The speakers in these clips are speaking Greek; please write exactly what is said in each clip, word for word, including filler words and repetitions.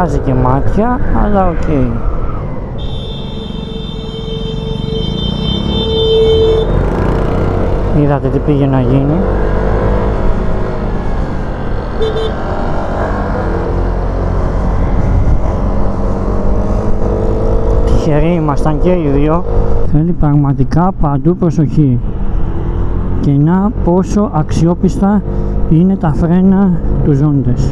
βγάζει και μάτια, αλλά οκ. Okay. Είδατε τι πήγε να γίνει. Τυχεροί ήμασταν και οι δύο. Θέλει πραγματικά παντού προσοχή. Και να πόσο αξιόπιστα είναι τα φρένα του ζώντες.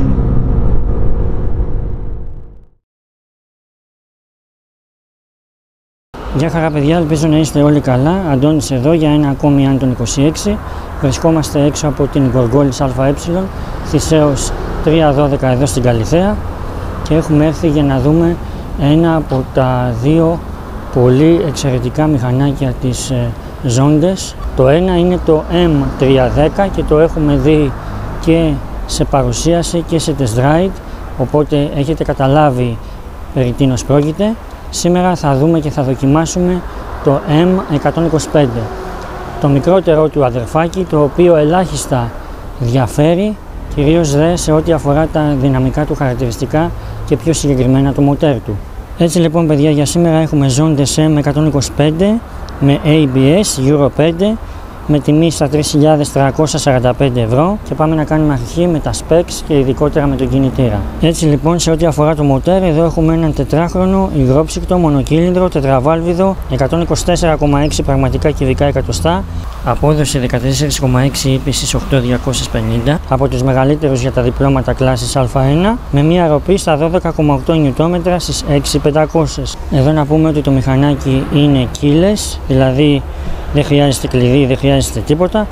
Γεια χαρά παιδιά, ελπίζω να είστε όλοι καλά. Αντώνης εδώ για ένα ακόμη Άντων είκοσι έξι. Βρισκόμαστε έξω από την Γοργόλης ΑΕ, Θησέως τρία δώδεκα εδώ στην Καλιθέα, και έχουμε έρθει για να δούμε ένα από τα δύο πολύ εξαιρετικά μηχανάκια της ε, ζώντες. Το ένα είναι το εμ τριακόσια δέκα και το έχουμε δει και σε παρουσίαση και σε test ride, οπότε έχετε καταλάβει περί τίνος πρόκειται. Σήμερα θα δούμε και θα δοκιμάσουμε το εμ εκατόν είκοσι πέντε, το μικρότερο του αδερφάκι, το οποίο ελάχιστα διαφέρει, κυρίως δε σε ό,τι αφορά τα δυναμικά του χαρακτηριστικά και πιο συγκεκριμένα το μοτέρ του. Έτσι λοιπόν παιδιά, για σήμερα έχουμε ζώντες εμ εκατόν είκοσι πέντε με έι μπι ες Euro πέντε με τιμή στα τρεις χιλιάδες τριακόσια σαράντα πέντε ευρώ, και πάμε να κάνουμε αρχή με τα specs και ειδικότερα με τον κινητήρα. Έτσι λοιπόν, σε ό,τι αφορά το μοτέρ, εδώ έχουμε έναν τετράχρονο υγρόψυκτο μονοκύλινδρο τετραβάλβιδο εκατόν είκοσι τέσσερα κόμμα έξι πραγματικά κυβικά εκατοστά, απόδοση δεκατέσσερα κόμμα έξι ύπησης οκτώ χιλιάδες διακόσια πενήντα, από τους μεγαλύτερους για τα διπλώματα κλάσης Α ένα, με μια ροπή στα δώδεκα κόμμα οκτώ νιουτόμετρα στις έξι χιλιάδες πεντακόσια. Εδώ να πούμε ότι το μηχανάκι είναι keyless, δηλαδή δεν χρειάζεται κλειδί, δεν χρειάζεται τίποτα.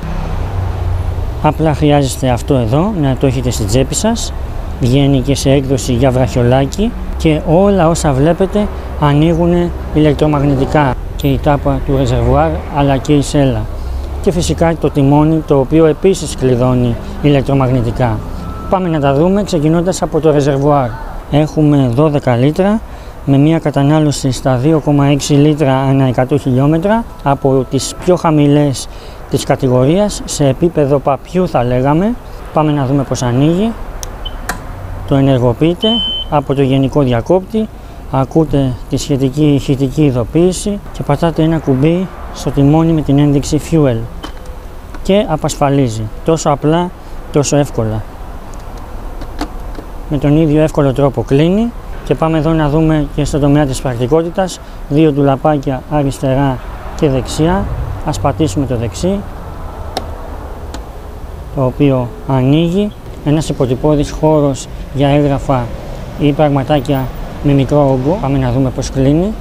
Απλά χρειάζεστε αυτό εδώ, να το έχετε στην τσέπη σας. Βγαίνει και σε έκδοση για βραχιολάκι, και όλα όσα βλέπετε ανοίγουν ηλεκτρομαγνητικά, και η τάπα του ρεζερβουάρ αλλά και η σέλα. Και φυσικά το τιμόνι, το οποίο επίσης κλειδώνει ηλεκτρομαγνητικά. Πάμε να τα δούμε ξεκινώντας από το ρεζερβουάρ. Έχουμε δώδεκα λίτρα με μια κατανάλωση στα δύο κόμμα έξι λίτρα ανά εκατό χιλιόμετρα, από τις πιο χαμηλές της κατηγορίας, σε επίπεδο παπιού θα λέγαμε. Πάμε να δούμε πως ανοίγει. Το ενεργοποιείτε από το γενικό διακόπτη, ακούτε τη σχετική ηχητική ειδοποίηση και πατάτε ένα κουμπί στο τιμόνι με την ένδειξη Fuel και απασφαλίζει. Τόσο απλά, τόσο εύκολα. Με τον ίδιο εύκολο τρόπο κλείνει. Και πάμε εδώ να δούμε και στο τομέα της πρακτικότητας, δύο ντουλαπάκια αριστερά και δεξιά. Ας πατήσουμε το δεξί, το οποίο ανοίγει. Ένας υποτυπώδης χώρος για έγγραφα ή πραγματάκια με μικρό όγκο. Πάμε να δούμε πως κλείνει.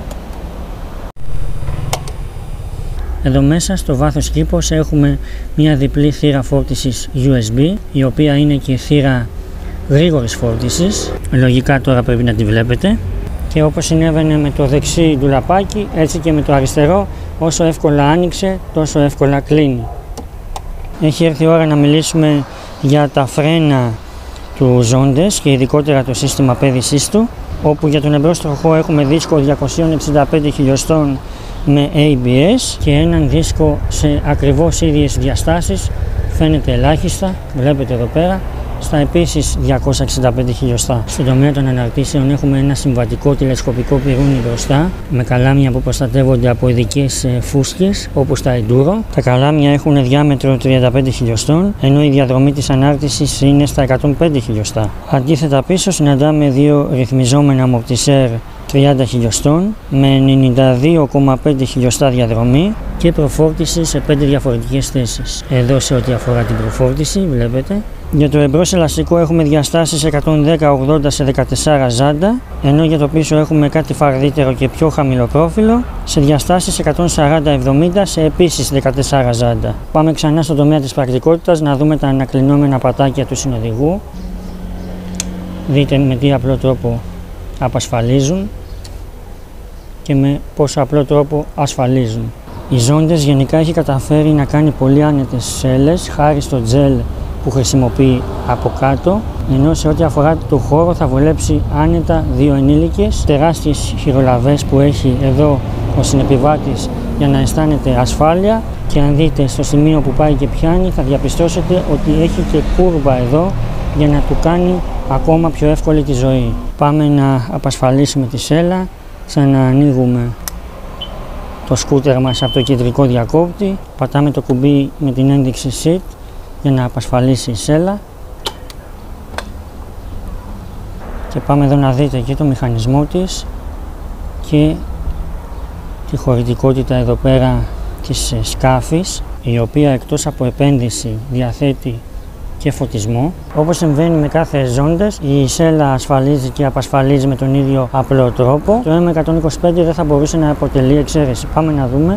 Εδώ μέσα στο βάθος κήπος έχουμε μια διπλή θύρα φόρτισης γιου ες μπι, η οποία είναι και θύρα γρήγορης φόρτισης. Λογικά τώρα πρέπει να τη βλέπετε. Και όπως συνέβαινε με το δεξί ντουλαπάκι, έτσι και με το αριστερό, όσο εύκολα άνοιξε, τόσο εύκολα κλείνει. Έχει έρθει η ώρα να μιλήσουμε για τα φρένα του ζώντες και ειδικότερα το σύστημα πέδησής του, όπου για τον εμπρόστροχο έχουμε δίσκο διακόσια εξήντα πέντε χιλιοστών με έι μπι ες και έναν δίσκο σε ακριβώς ίδιες διαστάσεις, φαίνεται ελάχιστα, βλέπετε εδώ πέρα, στα επίσης διακόσια εξήντα πέντε χιλιοστά. Στον τομέα των αναρτήσεων έχουμε ένα συμβατικό τηλεσκοπικό πυρούνι μπροστά, με καλάμια που προστατεύονται από ειδικές φούσκες όπως τα Enduro. Τα καλάμια έχουν διάμετρο τριάντα πέντε χιλιοστών, ενώ η διαδρομή της ανάρτησης είναι στα εκατόν πέντε χιλιοστά. Αντίθετα πίσω συναντάμε δύο ρυθμιζόμενα αμορτισέρ τριάντα χιλιοστών με ενενήντα δύο κόμμα πέντε χιλιοστά διαδρομή και προφόρτιση σε πέντε διαφορετικές θέσεις. Εδώ σε ό,τι αφορά την προφόρτιση βλέπετε. Για το εμπρός ελαστικό έχουμε διαστάσεις εκατόν δέκα ογδόντα σε δεκατέσσερα ζάντα, ενώ για το πίσω έχουμε κάτι φαρδύτερο και πιο χαμηλό πρόφυλλο σε διαστάσεις εκατόν σαράντα εβδομήντα σε επίσης δεκατέσσερα ζάντα. Πάμε ξανά στο τομέα της πρακτικότητας να δούμε τα ανακλεινόμενα πατάκια του συνοδηγού. Δείτε με τι απλό τρόπο απασφαλίζουν και με πόσο απλό τρόπο ασφαλίζουν. Οι ζώντες γενικά έχει καταφέρει να κάνει πολύ άνετες σέλες χάρη στο τζελ που χρησιμοποιεί από κάτω, ενώ σε ό,τι αφορά το χώρο θα βολέψει άνετα δύο ενήλικες. Τεράστιες χειρολαβές που έχει εδώ ο συνεπιβάτης για να αισθάνεται ασφάλεια, και αν δείτε στο σημείο που πάει και πιάνει θα διαπιστώσετε ότι έχει και κούρβα εδώ για να του κάνει ακόμα πιο εύκολη τη ζωή. Πάμε να απασφαλίσουμε τη σέλα, ξαναανοίγουμε το σκούτερ μας από το κεντρικό διακόπτη, πατάμε το κουμπί με την ένδειξη Seat για να απασφαλίσει η σέλα και πάμε εδώ να δείτε και το μηχανισμό της και τη χωρητικότητα εδώ πέρα της σκάφης, η οποία εκτός από επένδυση διαθέτει και φωτισμό. Όπως συμβαίνει με κάθε ζώντες, η σέλα ασφαλίζει και απασφαλίζει με τον ίδιο απλό τρόπο. Το εμ εκατόν είκοσι πέντε δεν θα μπορούσε να αποτελεί εξαίρεση. Πάμε να δούμε.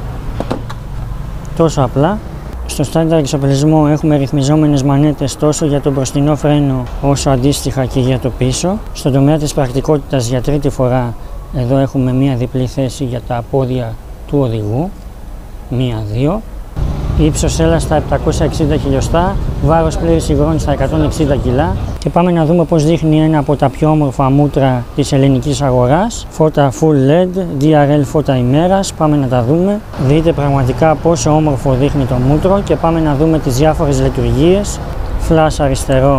Τόσο απλά. Στο στάνταρ εξοπλισμό έχουμε ρυθμιζόμενες μανέτες τόσο για το μπροστινό φρένο όσο αντίστοιχα και για το πίσω. Στον τομέα της πρακτικότητας για τρίτη φορά εδώ έχουμε μία διπλή θέση για τα πόδια του οδηγού. Μία, δύο. Ύψος σέλας στα επτακόσια εξήντα χιλιοστά, βάρος πλήρης υγρών στα εκατόν εξήντα κιλά. Και πάμε να δούμε πως δείχνει ένα από τα πιο όμορφα μούτρα της ελληνικής αγοράς. Φώτα Full ελ ι ντι, ντι αρ ελ φώτα ημέρας, πάμε να τα δούμε. Δείτε πραγματικά πόσο όμορφο δείχνει το μούτρο και πάμε να δούμε τις διάφορες λειτουργίες. Flash αριστερό,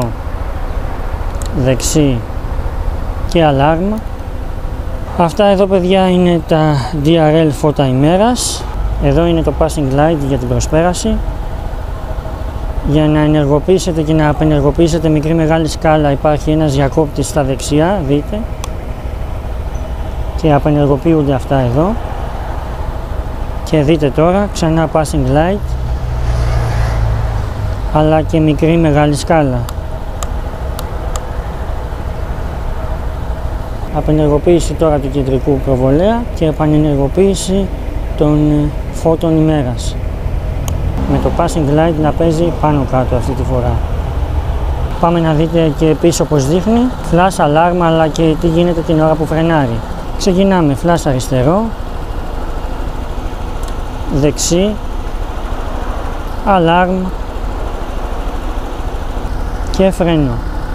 δεξί και αλάρμα. Αυτά εδώ παιδιά είναι τα ντι αρ ελ φώτα ημέρας. Εδώ είναι το Passing Light για την προσπέραση. Για να ενεργοποιήσετε και να απενεργοποιήσετε μικρή μεγάλη σκάλα υπάρχει ένας διακόπτης στα δεξιά, δείτε. Και απενεργοποιούνται αυτά εδώ. Και δείτε τώρα ξανά Passing Light, αλλά και μικρή μεγάλη σκάλα. Απενεργοποίηση τώρα του κεντρικού προβολέα και επανενεργοποίηση των φώτων ημέρας. Με το Passing Light να παίζει πάνω κάτω αυτή τη φορά. Πάμε να δείτε και πίσω πως δείχνει. Flash, αλάρμα, αλλά και τι γίνεται την ώρα που φρενάρει. Ξεκινάμε. Flash αριστερό, δεξί, αλάρμ και φρένο.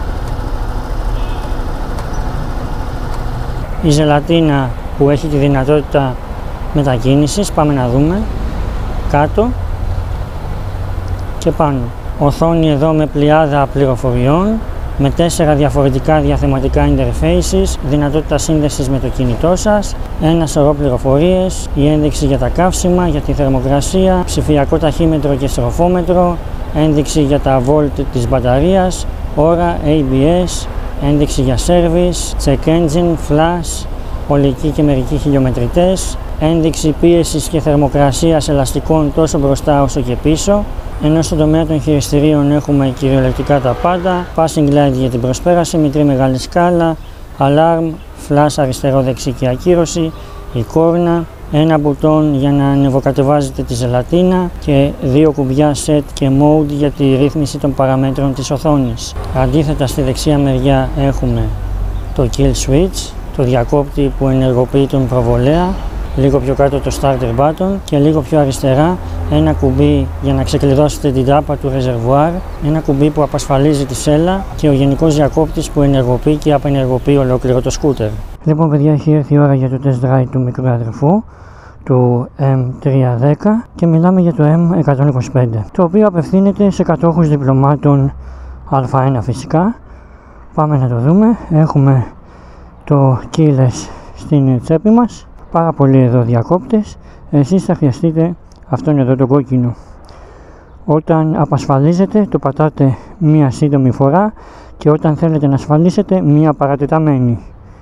Η ζελατίνα που έχει τη δυνατότητα μετακίνησης, πάμε να δούμε. Κάτω και πάνω. Οθόνη εδώ με πλειάδα πληροφοριών, με τέσσερα διαφορετικά διαθεματικά interfaces, δυνατότητα σύνδεσης με το κινητό σας, ένα σωρό πληροφορίες, η ένδειξη για τα καύσιμα, για τη θερμοκρασία, ψηφιακό ταχύμετρο και στροφόμετρο, ένδειξη για τα volt της μπαταρίας, ώρα, έι μπι ες, ένδειξη για service, check engine, flash, ολική και μερικοί χιλιομετρητές, ένδειξη πίεσης και θερμοκρασίας ελαστικών τόσο μπροστά όσο και πίσω, ενώ στον τομέα των χειριστηρίων έχουμε κυριολεκτικά τα πάντα, Passing Light για την προσπέραση, μικρή μεγάλη σκάλα, Alarm, Flash αριστερό δεξί και ακύρωση, η κόρνα, ένα μπουτόν για να ανεβοκατεβάζετε τη ζελατίνα και δύο κουμπιά Set και Mode για τη ρύθμιση των παραμέτρων της οθόνης. Αντίθετα στη δεξιά μεριά έχουμε το Kill Switch, το διακόπτη που ενεργοποιεί τον προβολέα, λίγο πιο κάτω το Starter Button και λίγο πιο αριστερά ένα κουμπί για να ξεκλειδώσετε την τάπα του ρεζερβουάρ, ένα κουμπί που απασφαλίζει τη σέλα και ο γενικός διακόπτης που ενεργοποιεί και απενεργοποιεί ολόκληρο το σκούτερ. Λοιπόν παιδιά, έχει έρθει η ώρα για το test drive του μικρού αδερφού, του εμ τριακόσια δέκα, και μιλάμε για το εμ εκατόν είκοσι πέντε, το οποίο απευθύνεται σε κατόχους διπλωμάτων Α ένα φυσικά. Πάμε να το δούμε. Έχουμε το keyless στην τσέπη μας, πάρα πολλοί εδώ διακόπτες. Εσείς θα χρειαστείτε αυτόν εδώ το κόκκινο. Όταν απασφαλίζετε το πατάτε μία σύντομη φορά και όταν θέλετε να ασφαλίσετε μία παρατεταμένη.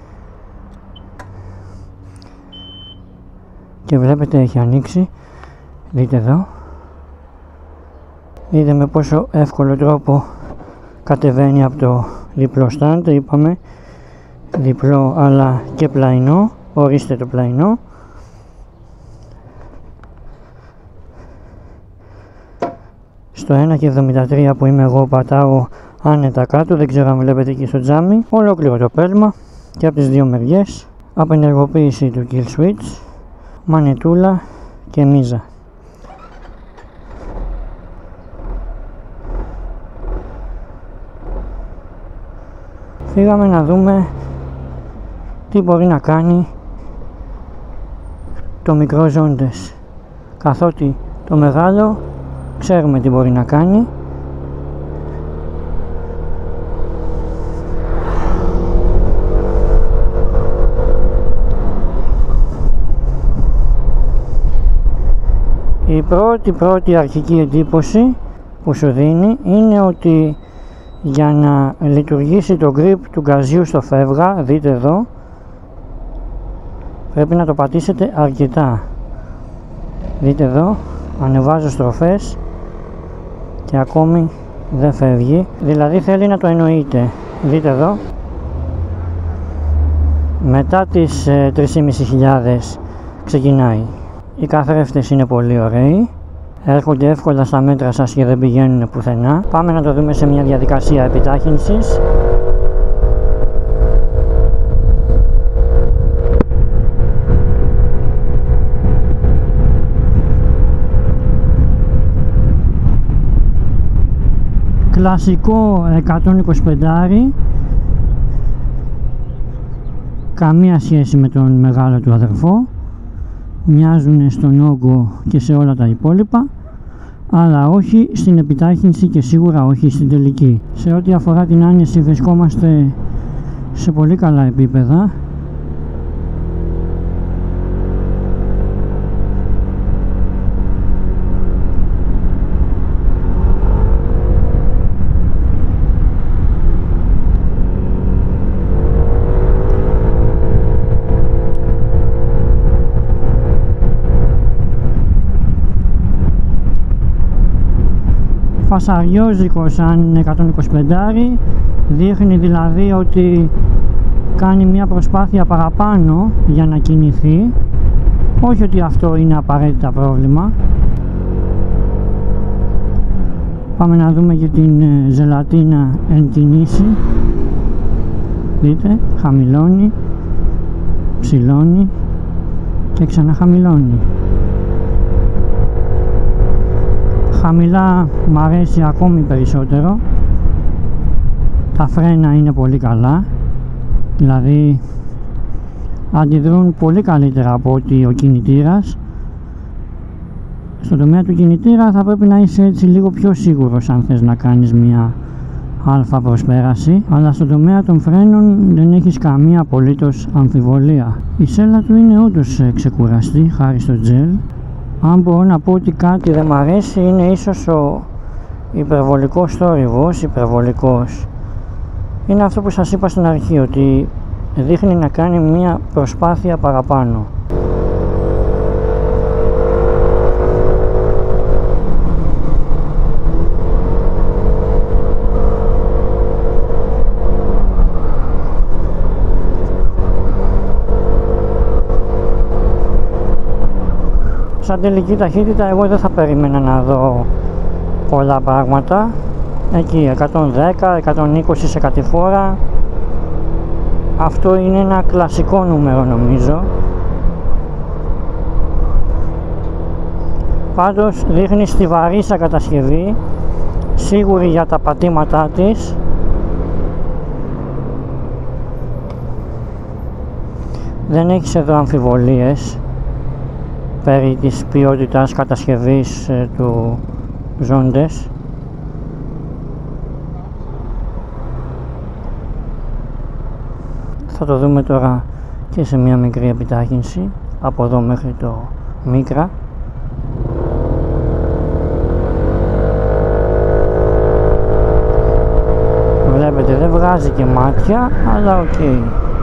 Και βλέπετε έχει ανοίξει, δείτε εδώ, δείτε με πόσο εύκολο τρόπο κατεβαίνει από το διπλό stand, είπαμε διπλό αλλά και πλαϊνό, ορίστε το πλαϊνό. Στο ένα και εβδομήντα τρία που είμαι εγώ πατάω άνετα κάτω, δεν ξέρω αν βλέπετε εκεί στο τζάμι, ολόκληρο το πέλμα και από τις δύο μεριές, απενεργοποίηση του kill switch, μανετούλα και μίζα. Φύγαμε να δούμε τι μπορεί να κάνει το μικρό ζώντες, καθότι το μεγάλο ξέρουμε τι μπορεί να κάνει. Η πρώτη πρώτη αρχική εντύπωση που σου δίνει είναι ότι για να λειτουργήσει το grip του γκαζιού στο φεύγα, δείτε εδώ, πρέπει να το πατήσετε αρκετά. Δείτε εδώ, ανεβάζω στροφές και ακόμη δεν φεύγει, δηλαδή θέλει να το εννοείτε. Δείτε εδώ, μετά τις ε, τρεις χιλιάδες πεντακόσιες ξεκινάει. Οι καθρέφτες είναι πολύ ωραίοι, έρχονται εύκολα στα μέτρα σας και δεν πηγαίνουν πουθενά. Πάμε να το δούμε σε μια διαδικασία επιτάχυνσης. Κλασικό εκατόν είκοσι πέντε, καμία σχέση με τον μεγάλο του αδερφό, μοιάζουν στον όγκο και σε όλα τα υπόλοιπα, αλλά όχι στην επιτάχυνση και σίγουρα όχι στην τελική. Σε ό,τι αφορά την άνεση βρισκόμαστε σε πολύ καλά επίπεδα. Φασαριόζικο σαν εκατόν είκοσι πέντε, δείχνει δηλαδή ότι κάνει μια προσπάθεια παραπάνω για να κινηθεί, όχι ότι αυτό είναι απαραίτητα πρόβλημα. Πάμε να δούμε και την ζελατίνα εν κινήσει. Δείτε, χαμηλώνει, ψηλώνει και ξαναχαμηλώνει. Χαμηλά μ' αρέσει ακόμη περισσότερο. Τα φρένα είναι πολύ καλά, δηλαδή αντιδρούν πολύ καλύτερα από ότι ο κινητήρας. Στον τομέα του κινητήρα θα πρέπει να είσαι έτσι λίγο πιο σίγουρος αν θες να κάνεις μια αλφα προσπέραση, αλλά στον τομέα των φρένων δεν έχεις καμία απολύτως αμφιβολία. Η σέλα του είναι όντως ξεκουραστή χάρη στο τζελ. Αν μπορώ να πω ότι κάτι δεν μ' αρέσει, είναι ίσως ο υπερβολικός θόρυβος. Υπερβολικός είναι αυτό που σας είπα στην αρχή, ότι δείχνει να κάνει μια προσπάθεια παραπάνω. Σαν τελική ταχύτητα εγώ δεν θα περίμενα να δω πολλά πράγματα. Εκεί εκατόν δέκα, εκατόν είκοσι σε κατηφόρα. Αυτό είναι ένα κλασικό νούμερο νομίζω. Πάντως δείχνει στιβαρήσα κατασκευή, σίγουρη για τα πατήματά της. Δεν έχεις εδώ αμφιβολίες περί της ποιότητας κατασκευής ε, του ζώντες. Θα το δούμε τώρα και σε μια μικρή επιτάχυνση από εδώ μέχρι το Μίκρα. Βλέπετε δεν βγάζει και μάτια, αλλά οκ. Okay.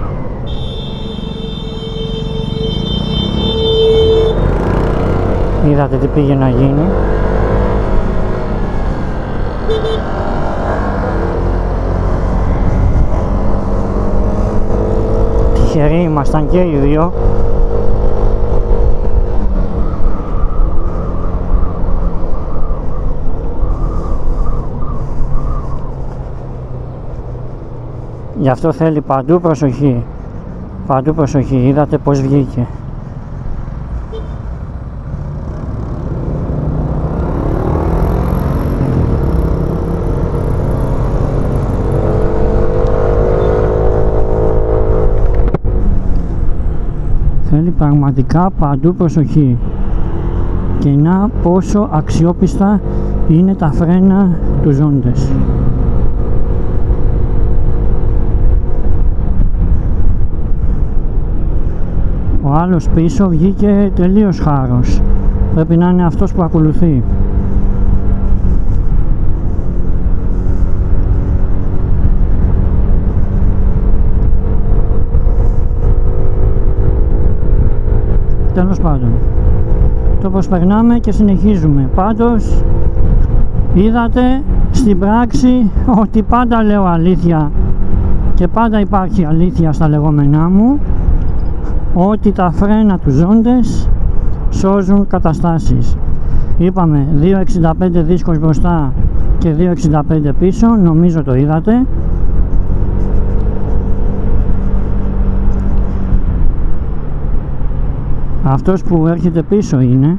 Είδατε τι πήγε να γίνει. Τυχεροί ήμασταν και οι δύο. Γι' αυτό θέλει παντού προσοχή. Παντού προσοχή. Είδατε πως βγήκε. Θέλει πραγματικά παντού προσοχή. Και να πόσο αξιόπιστα είναι τα φρένα του ζώντες. Ο άλλος πίσω βγήκε τελείως χάρος. Πρέπει να είναι αυτός που ακολουθεί. Τέλος πάντων, το προσπερνάμε και συνεχίζουμε. Πάντως είδατε στην πράξη ότι πάντα λέω αλήθεια και πάντα υπάρχει αλήθεια στα λεγόμενά μου, ότι τα φρένα του ζώντες σώζουν καταστάσεις. Είπαμε δύο εξήντα πέντε δίσκος μπροστά και δύο εξήντα πέντε πίσω, νομίζω το είδατε. Αυτός που έρχεται πίσω είναι.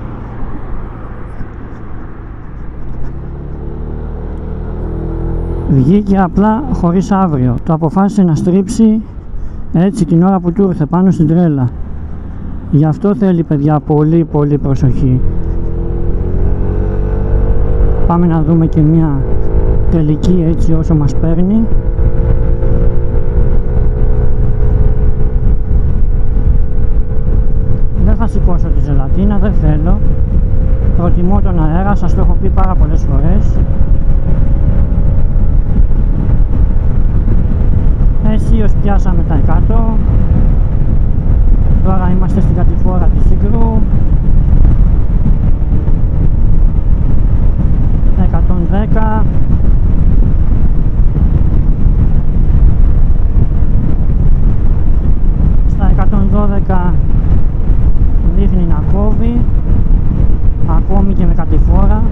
Βγήκε απλά χωρίς αύριο. Το αποφάσισε να στρίψει έτσι την ώρα που του ήρθε πάνω στην τρέλα. Γι' αυτό θέλει, παιδιά, πολύ πολύ προσοχή. Πάμε να δούμε και μια τελική έτσι όσο μας παίρνει. Δεν θα σηκώσω τη ζελατίνα, δεν θέλω. Προτιμώ τον αέρα, σας το έχω πει πάρα πολλές φορές. Αισίως πιάσαμε τα εκατό. Τώρα είμαστε στην κατηφόρα της Συγκρού. εκατόν δέκα. Στα εκατόν δώδεκα δείχνει να κόβει, ακόμη και με κατηφόρα.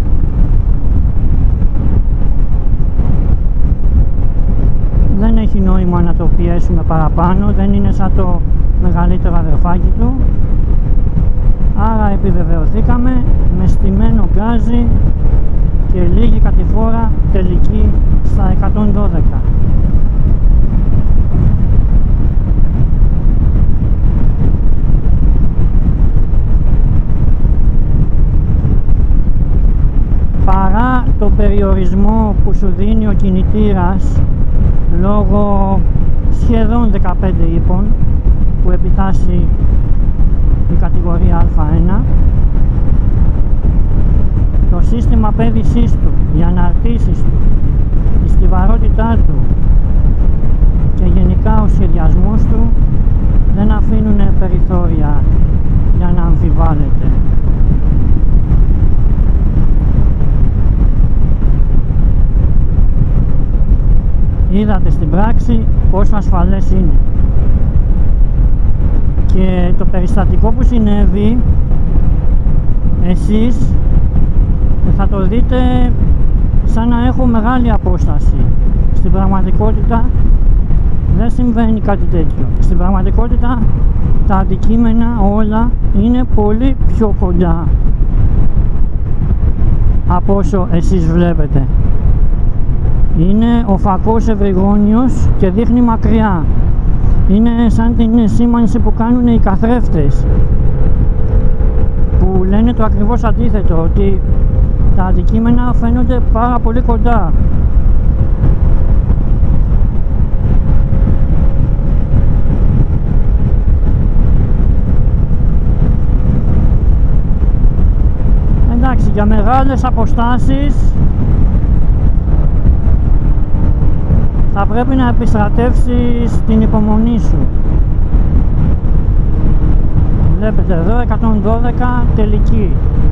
Δεν έχει νόημα να το πιέσουμε παραπάνω, δεν είναι σαν το μεγαλύτερο αδερφάκι του. Άρα επιβεβαιωθήκαμε με στημένο γκάζι και λίγη κατηφόρα, τελική στα εκατόν δώδεκα. Παρά τον περιορισμό που σου δίνει ο κινητήρας λόγω σχεδόν δεκαπέντε ύπων που επιτάσσει η κατηγορία Α ένα, το σύστημα πέδησής του, οι αναρτήσεις του, η στιβαρότητά του και γενικά ο σχεδιασμός του δεν αφήνουν περιθώρια για να αμφιβάλλεται. Είδατε στην πράξη πόσο ασφαλές είναι. Και το περιστατικό που συνέβη, εσείς θα το δείτε σαν να έχω μεγάλη απόσταση. Στην πραγματικότητα δεν συμβαίνει κάτι τέτοιο. Στην πραγματικότητα τα αντικείμενα όλα είναι πολύ πιο κοντά από όσο εσείς βλέπετε. Είναι ο φακός ευρυγόνιος και δείχνει μακριά. Είναι σαν την σήμανση που κάνουν οι καθρέφτες, που λένε το ακριβώς αντίθετο, ότι τα αντικείμενα φαίνονται πάρα πολύ κοντά. Εντάξει, για μεγάλες αποστάσεις θα πρέπει να επιστρατεύσεις την υπομονή σου. Βλέπετε εδώ εκατόν δώδεκα τελική.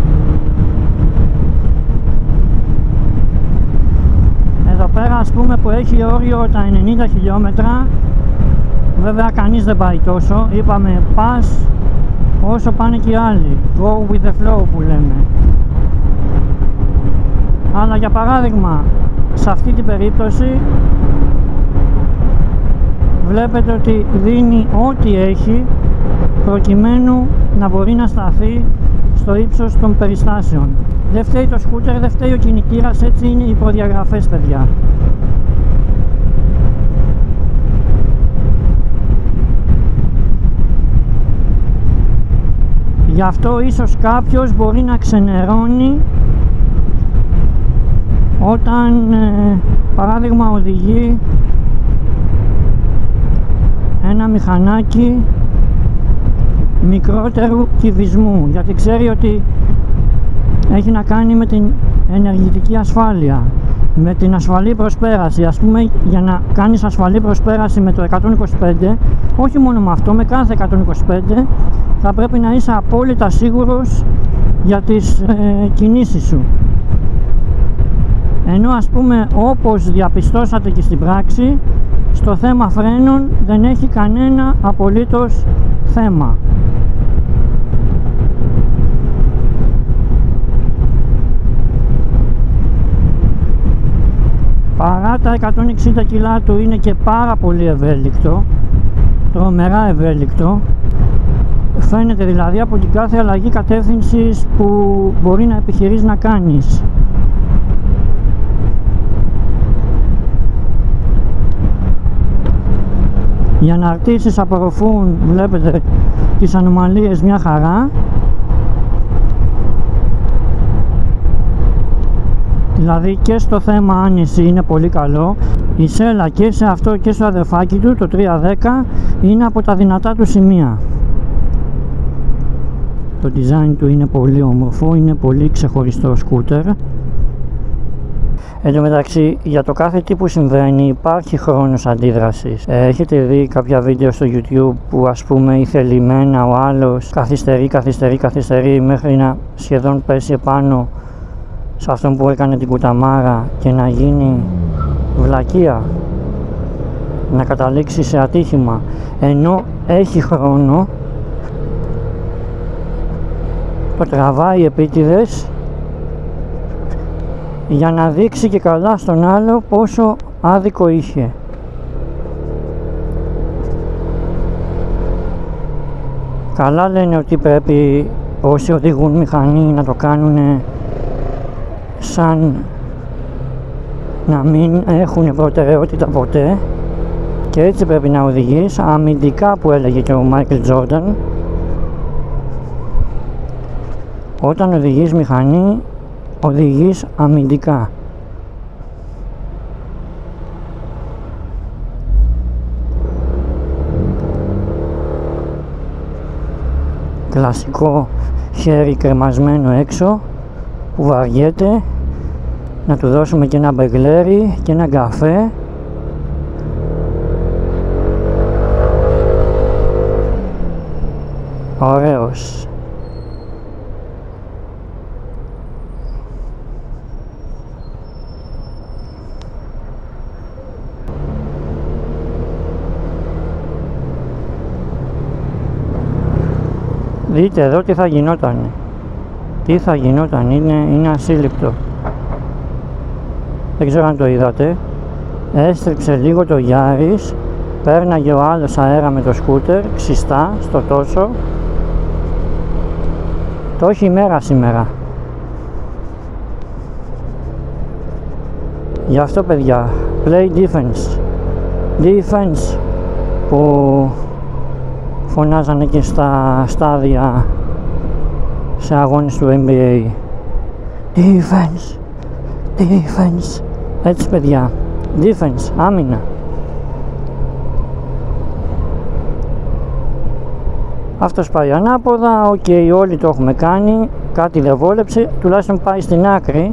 Εδώ πέρα ας πούμε που έχει όριο τα ενενήντα χιλιόμετρα, βέβαια κανείς δεν πάει τόσο, είπαμε πας όσο πάνε και οι άλλοι, go with the flow που λέμε. Αλλά για παράδειγμα σε αυτή την περίπτωση βλέπετε ότι δίνει ό,τι έχει προκειμένου να μπορεί να σταθεί στο ύψος των περιστάσεων. Δεν φταίει το σκούτερ, δεν φταίει ο κινητήρας, έτσι είναι οι προδιαγραφές, παιδιά. Γι' αυτό ίσως κάποιος μπορεί να ξενερώνει όταν ε, παράδειγμα οδηγεί ένα μηχανάκι μικρότερου κυβισμού, γιατί ξέρει ότι έχει να κάνει με την ενεργητική ασφάλεια, με την ασφαλή προσπέραση. Ας πούμε, για να κάνεις ασφαλή προσπέραση με το εκατόν είκοσι πέντε, όχι μόνο με αυτό, με κάθε εκατόν είκοσι πέντε θα πρέπει να είσαι απόλυτα σίγουρος για τις ε, κινήσεις σου. Ενώ ας πούμε, όπως διαπιστώσατε και στην πράξη, στο θέμα φρένων δεν έχει κανένα απολύτως θέμα. Παρά τα εκατόν εξήντα κιλά του είναι και πάρα πολύ ευέλικτο, τρομερά ευέλικτο. Φαίνεται δηλαδή από την κάθε αλλαγή κατεύθυνσης που μπορεί να επιχειρείς να κάνεις. Οι αναρτήσεις απορροφούν, βλέπετε, τις ανομαλίες μια χαρά. Δηλαδή και στο θέμα άνεση είναι πολύ καλό. Η σέλα και σε αυτό και στο αδερφάκι του, το τρία δέκα, είναι από τα δυνατά του σημεία. Το design του είναι πολύ όμορφο, είναι πολύ ξεχωριστό σκούτερ. Εν τω μεταξύ, για το κάθε τι που συμβαίνει υπάρχει χρόνος αντίδρασης. Ε, έχετε δει κάποια βίντεο στο YouTube που ας πούμε ηθελημένα ο άλλος καθυστερεί, καθυστερεί, καθυστερεί μέχρι να σχεδόν πέσει επάνω σε αυτόν που έκανε την κουταμάρα και να γίνει βλακεία, να καταλήξει σε ατύχημα, ενώ έχει χρόνο, το τραβάει επίτηδες για να δείξει και καλά στον άλλο πόσο άδικο είχε. Καλά λένε ότι πρέπει όσοι οδηγούν μηχανή να το κάνουν σαν να μην έχουν προτεραιότητα ποτέ, και έτσι πρέπει να οδηγείς αμυντικά, που έλεγε και ο Μάικλ Τζόρνταν. Όταν οδηγείς μηχανή, οδηγείς αμυντικά. Κλασικό χέρι κρεμασμένο έξω που βαριέται, να του δώσουμε και ένα μπεγλέρι και ένα καφέ. Ωραίος. Δείτε εδώ τι θα γινόταν. Τι θα γινόταν, είναι, είναι ασύλληπτο. Δεν ξέρω αν το είδατε. Έστριψε λίγο το Γιάρης, πέρναγε ο άλλος αέρα με το σκούτερ, ξιστά στο τόσο. Το έχει ημέρα σήμερα. Γι' αυτό παιδιά, play defense. Defense που φωνάζανε και στα στάδια σε αγώνες του N B A. Defense, defense. Έτσι παιδιά, defense, άμυνα. Αυτός πάει ανάποδα, οκ, okay, όλοι το έχουμε κάνει, κάτι δεν βόλεψε, τουλάχιστον πάει στην άκρη.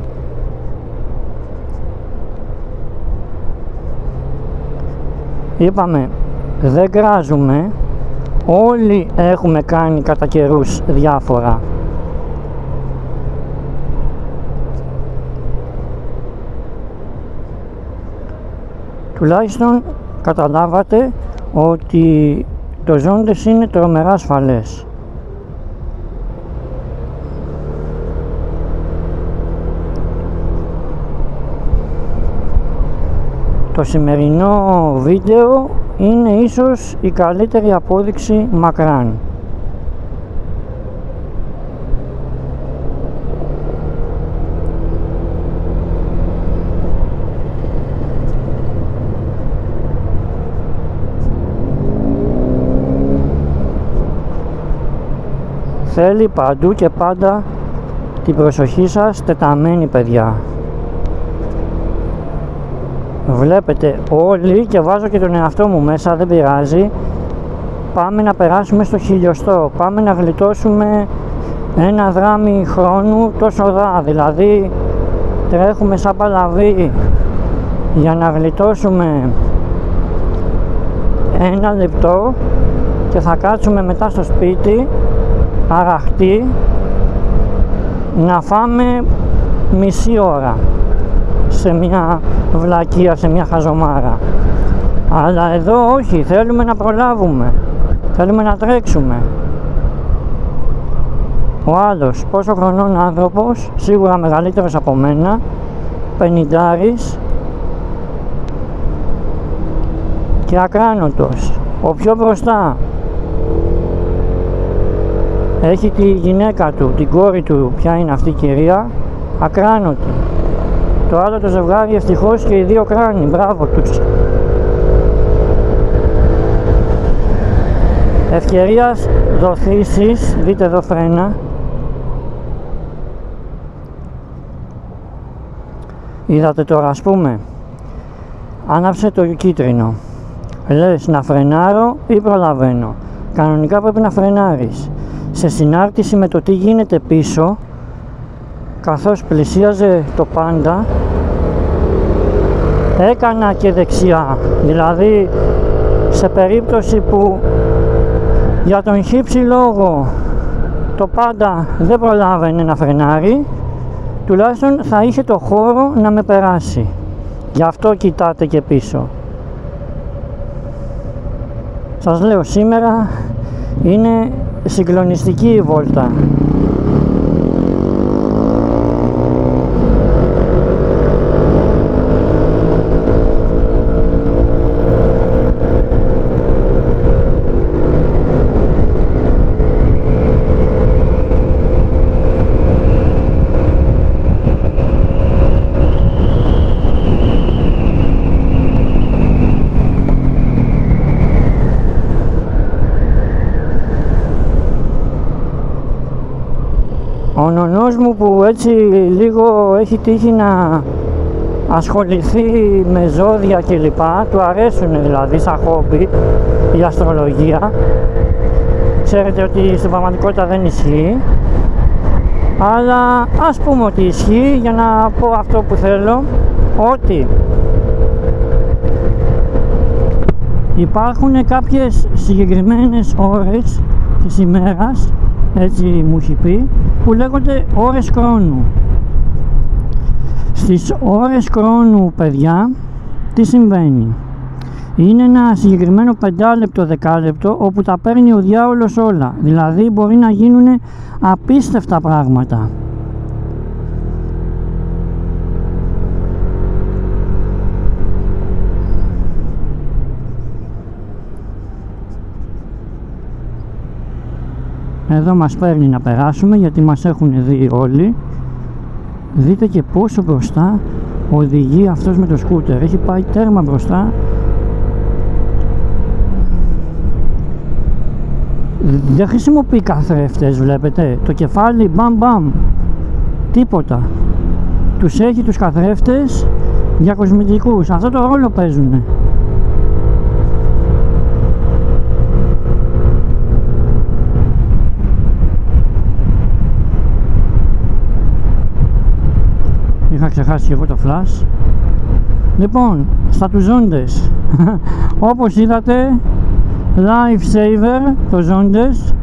Είπαμε, δεν κράζουμε, όλοι έχουμε κάνει κατά καιρούς διάφορα. Τουλάχιστον καταλάβατε ότι το ζώντες είναι τρομερά ασφαλές. Το σημερινό βίντεο είναι ίσως η καλύτερη απόδειξη μακράν. Θέλει παντού και πάντα την προσοχή σας τεταμένη παιδιά. Βλέπετε όλοι, και βάζω και τον εαυτό μου μέσα, δεν πειράζει, πάμε να περάσουμε στο χιλιοστό, πάμε να γλιτώσουμε ένα δράμι χρόνου τόσο δά, δηλαδή τρέχουμε σαν παλαβοί για να γλιτώσουμε ένα λεπτό και θα κάτσουμε μετά στο σπίτι αραχτοί να φάμε μισή ώρα σε μια βλακεία, σε μια χαζομάρα. Αλλά εδώ όχι, θέλουμε να προλάβουμε, θέλουμε να τρέξουμε. Ο άλλος, πόσο χρονών άνθρωπος, σίγουρα μεγαλύτερος από μένα, πενηντάρης και ακράνωτος. Ο πιο μπροστά έχει τη γυναίκα του, την κόρη του, ποια είναι αυτή η κυρία, ακράνωτη. Το άλλο το ζευγάρι ευτυχώς και οι δύο κράνοι, μπράβο τους. Ευκαιρίας δοθήσεις, δείτε εδώ φρένα. Είδατε τώρα, ας πούμε, άναψε το κίτρινο. Λες να φρενάρω ή προλαβαίνω. Κανονικά πρέπει να φρενάρεις. Σε συνάρτηση με το τι γίνεται πίσω, καθώς πλησίαζε το πάντα, έκανα και δεξιά. Δηλαδή, σε περίπτωση που για τον χύψη λόγο το πάντα δεν προλάβαινε να φρενάρει, τουλάχιστον θα είχε το χώρο να με περάσει. Γι' αυτό κοιτάτε και πίσω. Σας λέω, σήμερα είναι συγκλονιστική η βόλτα. Ο νονός μου που έτσι λίγο έχει τύχει να ασχοληθεί με ζώδια κλπ, του αρέσουν δηλαδή σαν χόμπι η αστρολογία. Ξέρετε ότι στην πραγματικότητα δεν ισχύει, αλλά ας πούμε ότι ισχύει για να πω αυτό που θέλω, ότι υπάρχουν κάποιες συγκεκριμένες ώρες της ημέρας, έτσι μου έχει πει, που λέγονται ώρες χρόνου. Στις ώρες χρόνου, παιδιά, τι συμβαίνει? Είναι ένα συγκεκριμένο πεντάλεπτο, δεκάλεπτο, όπου τα παίρνει ο διάολος όλα. Δηλαδή μπορεί να γίνουν απίστευτα πράγματα. Εδώ μας παίρνει να περάσουμε γιατί μας έχουν δει όλοι. Δείτε και πόσο μπροστά οδηγεί αυτός με το σκούτερ. Έχει πάει τέρμα μπροστά. Δεν χρησιμοποιεί καθρέφτες, βλέπετε. Το κεφάλι μπαμ μπαμ. Τίποτα. Τους έχει τους καθρέφτες για κοσμητικούς. Αυτό το ρόλο παίζουνε. Είχα ξεχάσει και εγώ το flash. Λοιπόν, στα τους ζώντες όπως είδατε, life saver το ζώντες.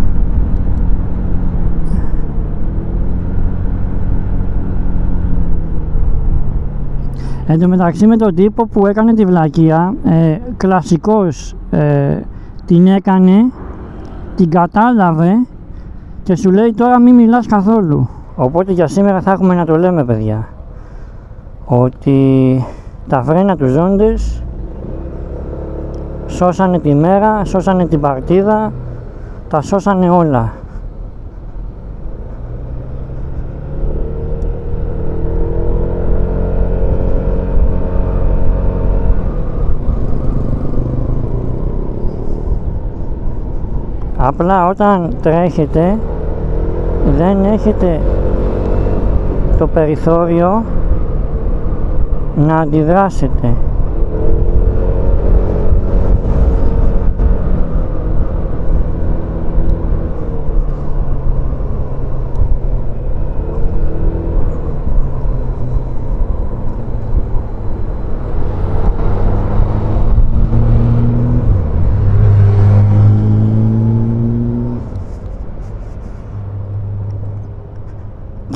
Εν τω μεταξύ, με τον τύπο που έκανε τη βλακεία, ε, κλασικός, ε, την έκανε, την κατάλαβε και σου λέει τώρα μην μιλάς καθόλου. Οπότε για σήμερα θα έχουμε να το λέμε, παιδιά, ότι τα φρένα του ζώντες σώσανε τη μέρα, σώσανε την παρτίδα, τα σώσανε όλα. Απλά όταν τρέχετε δεν έχετε το περιθώριο να αντιδράσετε.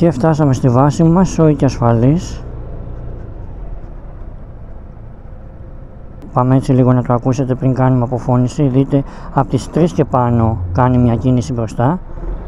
Και φτάσαμε στη βάση μας, σόι και ασφαλής. Πάμε έτσι λίγο να το ακούσετε πριν κάνουμε αποφώνηση. Δείτε από τις τρεις και πάνω κάνει μια κίνηση μπροστά.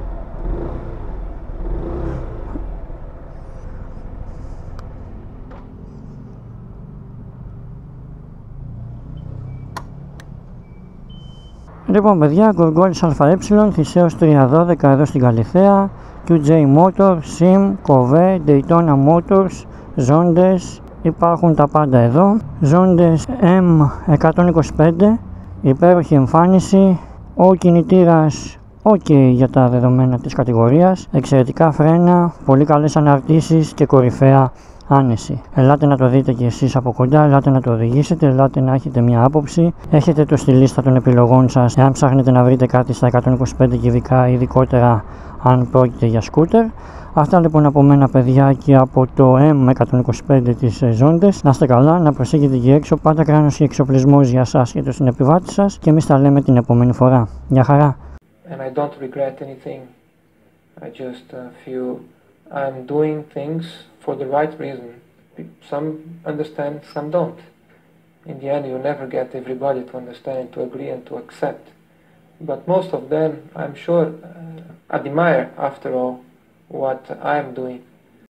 Λοιπόν παιδιά, Gorgolis ΑΕ, Θησέως τριακόσια δώδεκα εδώ στην Καλιθέα, κιου τζέι Motor, Sim, Kove, Daytona Motors, ζώντες, υπάρχουν τα πάντα εδώ. Ζώντες εμ εκατόν είκοσι πέντε, υπέροχη εμφάνιση, ο κινητήρας ok για τα δεδομένα της κατηγορίας, εξαιρετικά φρένα, πολύ καλές αναρτήσεις και κορυφαία άνεση. Ελάτε να το δείτε και εσείς από κοντά, ελάτε να το οδηγήσετε, ελάτε να έχετε μια άποψη. Έχετε το στη λίστα των επιλογών σας, εάν ψάχνετε να βρείτε κάτι στα εκατόν είκοσι πέντε κυβικά, ειδικότερα αν πρόκειται για σκούτερ. Αυτά λοιπόν από μένα παιδιά και από το εμ εκατόν είκοσι πέντε της ζώντες. Να είστε καλά, να προσέχετε εκεί έξω, πάντα κράνος και εξοπλισμός για σας και τον συνεπιβάτη σας και εμείς τα λέμε την επόμενη φορά. Γεια χαρά! And I don't regret anything. I just uh, feel I'm doing things for the right reason. Some understand, some don't. In the end, you never get everybody to understand, to agree and to accept. But most of them, I'm sure, uh, admire, after all, what I'm doing.